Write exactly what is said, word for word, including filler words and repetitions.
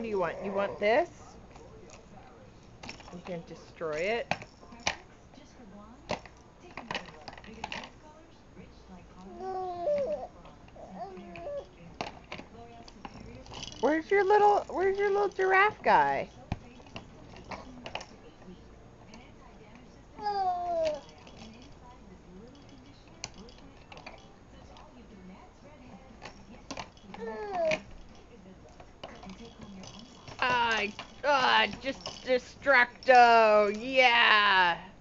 What do you want? You want this? You can destroy it. Where's your little Where's your little giraffe guy? Ah, ah, just Destructo, yeah.